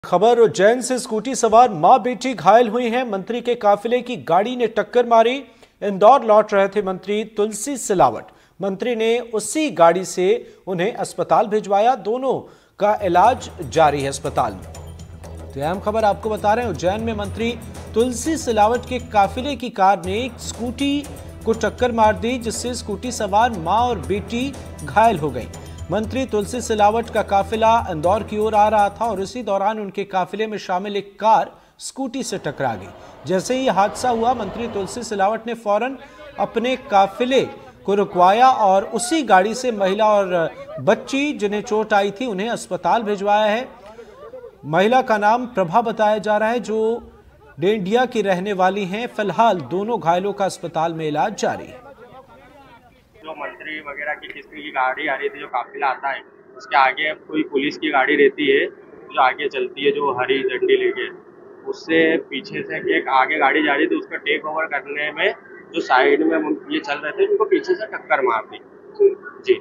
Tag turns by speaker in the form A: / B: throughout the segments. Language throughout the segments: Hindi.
A: खबर उज्जैन से स्कूटी सवार मां बेटी घायल हुई हैं। मंत्री के काफिले की गाड़ी ने टक्कर मारी। इंदौर लौट रहे थे मंत्री तुलसी सिलावट। मंत्री ने उसी गाड़ी से उन्हें अस्पताल भिजवाया। दोनों का इलाज जारी है अस्पताल में। तो अहम खबर आपको बता रहे हैं, उज्जैन में मंत्री तुलसी सिलावट के काफिले की कार ने एक स्कूटी को टक्कर मार दी, जिससे स्कूटी सवार मां और बेटी घायल हो गई। मंत्री तुलसी सिलावट का काफिला इंदौर की ओर आ रहा था और इसी दौरान उनके काफिले में शामिल एक कार स्कूटी से टकरा गई। जैसे ही हादसा हुआ, मंत्री तुलसी सिलावट ने फौरन अपने काफिले को रुकवाया और उसी गाड़ी से महिला और बच्ची जिन्हें चोट आई थी उन्हें अस्पताल भिजवाया है। महिला का नाम प्रभा बताया जा रहा है, जो डेंडिया की रहने वाली हैं। फिलहाल दोनों घायलों का अस्पताल में इलाज जारी है।
B: जो मंत्री वगैरह की किसी की गाड़ी आ रही थी, जो काफिला आता है उसके आगे कोई पुलिस की गाड़ी रहती है जो आगे चलती है, जो हरी झंडी लेके, उससे पीछे से एक आगे गाड़ी जा रही थी। उसका टेक ओवर करने में जो साइड में ये चल रहे थे, उनको पीछे से टक्कर मार दी जी।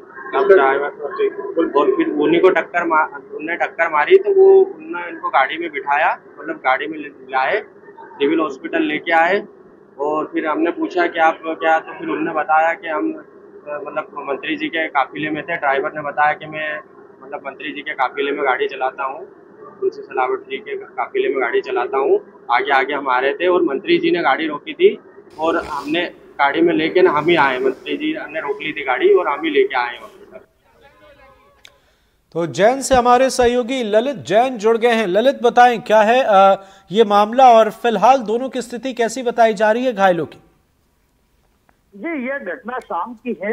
B: और फिर उन्हीं को उन्हें टक्कर मारी तो वो उन्होंने इनको गाड़ी में बिठाया, मतलब गाड़ी में लाए, सिविल हॉस्पिटल लेके आए। और फिर हमने पूछा कि आप क्या, तो फिर उन्होंने बताया कि हम मतलब मंत्री जी के काफिले में थे। ड्राइवर ने बताया कि मैं मतलब मंत्री जी के काफिले में गाड़ी चलाता हूँ, तुलसी सिलावट जी के काफिले में गाड़ी चलाता हूँ। आगे आगे हम आ रहे थे और मंत्री जी ने गाड़ी रोकी थी और हमने गाड़ी में लेके हम ही आए। मंत्री जी ने रोक ली थी गाड़ी और हम ही लेके आए हॉस्पिटल।
A: तो उज्जैन से हमारे सहयोगी ललित जैन जुड़ गए हैं। ललित, बताएं क्या है ये मामला और फिलहाल दोनों की स्थिति कैसी बताई जा रही है घायलों की?
C: जी, यह घटना शाम की है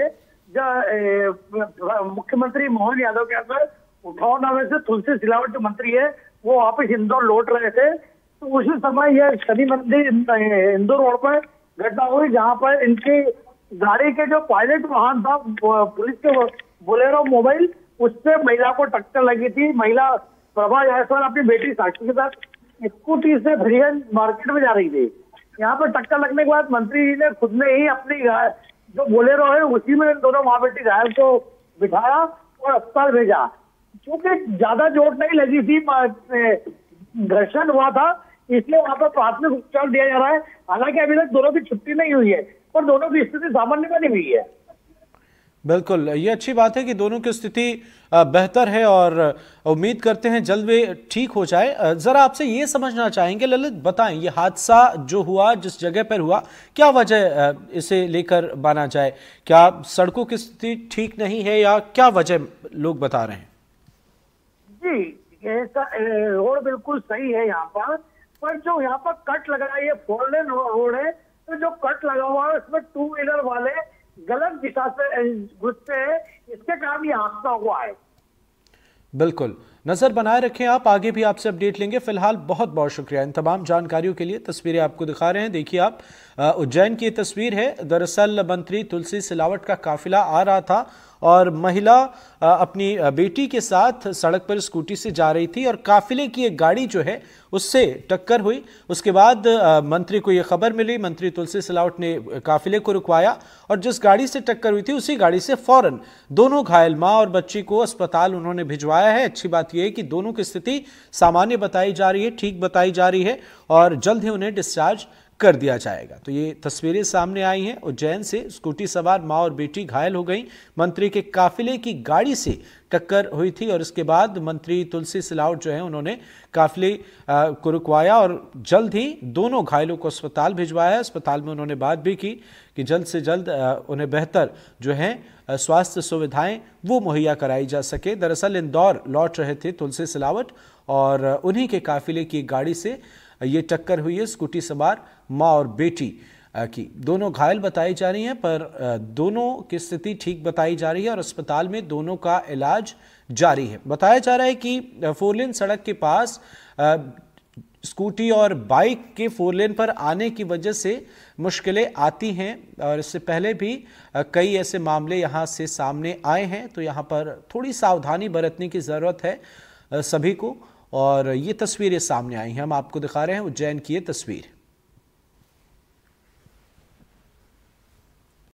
C: जब मुख्यमंत्री मोहन यादव के अंदर उठाव नामे से तुलसी सिलावट जो मंत्री है वो वापस इंदौर लौट रहे थे। तो उसी समय यह शनि मंदिर इंदौर रोड पर घटना हुई, जहां पर इनकी गाड़ी के जो पायलट वाहन था पुलिस के बोलेरो मोबाइल, उससे महिला को टक्कर लगी थी। महिला प्रभा जायसवाल अपनी बेटी साक्षी के साथ स्कूटी से फरीगंज मार्केट में जा रही थी। यहाँ पर टक्कर लगने के बाद मंत्री जी ने खुद में ही अपनी जो बोलेरो है उसी में दोनों माँ बेटी घायल को बिठाया और अस्पताल भेजा। क्योंकि ज्यादा चोट नहीं लगी थी, घर्षण हुआ था, इसलिए वहाँ पर प्राथमिक उपचार दिया जा रहा है। हालांकि अभी तक दोनों की छुट्टी नहीं हुई है और दोनों की स्थिति सामान्य बनी हुई है।
A: बिल्कुल, ये अच्छी बात है कि दोनों की स्थिति बेहतर है और उम्मीद करते हैं जल्द वे ठीक हो जाए। जरा आपसे ये समझना चाहेंगे ललित, बताएं ये हादसा जो हुआ, जिस जगह पर हुआ, क्या वजह इसे लेकर माना जाए? क्या सड़कों की स्थिति ठीक नहीं है या क्या वजह लोग बता रहे हैं?
C: जी, ऐसा रोड बिल्कुल सही है यहाँ पर जो यहाँ पर कट लगा है, ये 4 लेन रोड है। तो जो कट लगा हुआ है उसमें 2 व्हीलर वाले गलत दिशा से घुसते हैं, इसके कारण ये हादसा हुआ है।
A: बिल्कुल, नजर बनाए रखें आप, आगे भी आपसे अपडेट लेंगे। फिलहाल बहुत बहुत शुक्रिया इन तमाम जानकारियों के लिए। तस्वीरें आपको दिखा रहे हैं, देखिए आप, उज्जैन की तस्वीर है। दरअसल मंत्री तुलसी सिलावट का काफिला आ रहा था और महिला अपनी बेटी के साथ सड़क पर स्कूटी से जा रही थी और काफिले की एक गाड़ी जो है उससे टक्कर हुई। उसके बाद मंत्री को यह खबर मिली, मंत्री तुलसी सिलावट ने काफिले को रुकवाया और जिस गाड़ी से टक्कर हुई थी उसी गाड़ी से फौरन दोनों घायल मां और बच्ची को अस्पताल उन्होंने भिजवाया है। अच्छी बात यह है कि दोनों की स्थिति सामान्य बताई जा रही है, ठीक बताई जा रही है और जल्द ही उन्हें डिस्चार्ज कर दिया जाएगा। तो ये तस्वीरें सामने आई हैं उज्जैन से। स्कूटी सवार मां और बेटी घायल हो गई। मंत्री के काफिले की गाड़ी से टक्कर हुई थी और इसके बाद मंत्री तुलसी सिलावट जो है उन्होंने काफिले को रुकवाया और जल्द ही दोनों घायलों को अस्पताल भिजवाया। अस्पताल में उन्होंने बात भी की कि जल्द से जल्द उन्हें बेहतर जो है स्वास्थ्य सुविधाएं वो मुहैया कराई जा सके। दरअसल इंदौर लौट रहे थे तुलसी सिलावट और उन्हीं के काफिले की गाड़ी से ये टक्कर हुई है स्कूटी सवार माँ और बेटी की। दोनों घायल बताई जा रही हैं, पर दोनों की स्थिति ठीक बताई जा रही है और अस्पताल में दोनों का इलाज जारी है। बताया जा रहा है कि 4 लेन सड़क के पास स्कूटी और बाइक के 4 लेन पर आने की वजह से मुश्किलें आती हैं और इससे पहले भी कई ऐसे मामले यहाँ से सामने आए हैं। तो यहाँ पर थोड़ी सावधानी बरतने की ज़रूरत है सभी को। और ये तस्वीरें सामने आई हैं, हम आपको दिखा रहे हैं उज्जैन की ये तस्वीर।